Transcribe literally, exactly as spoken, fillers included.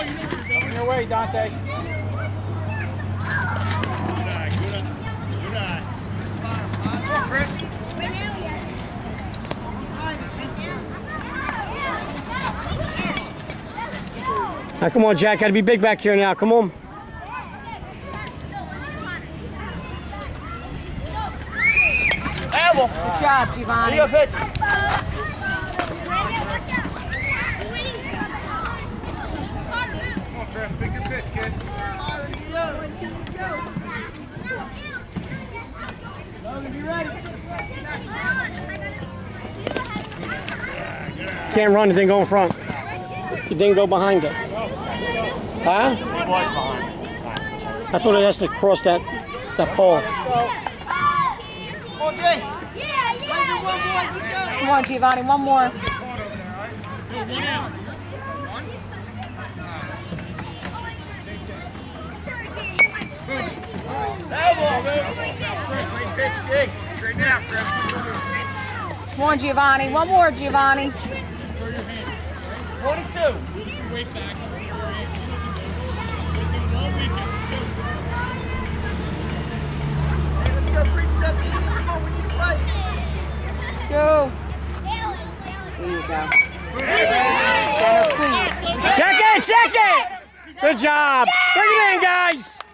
On your way, Dante. Good eye, good eye. Good eye. Come on, Chris. Now, come on, Jack. Got to be big back here now. Come on. Good job, Giovanni. Good pitch. Come on, Chris. Pick your pitch, kid. Be ready. Can't run. It didn't go in front. It didn't go behind it. Huh? I thought it has to cross that that pole. Come on, Giovanni, one more. Come on, Giovanni, one more, Giovanni. twenty-two. Let's go. There you go. Center, please. Second, second! Good job. Bring it in, guys.